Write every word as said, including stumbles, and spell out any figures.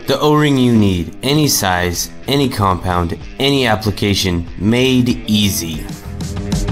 The O-ring you need, any size, any compound, any application, made easy.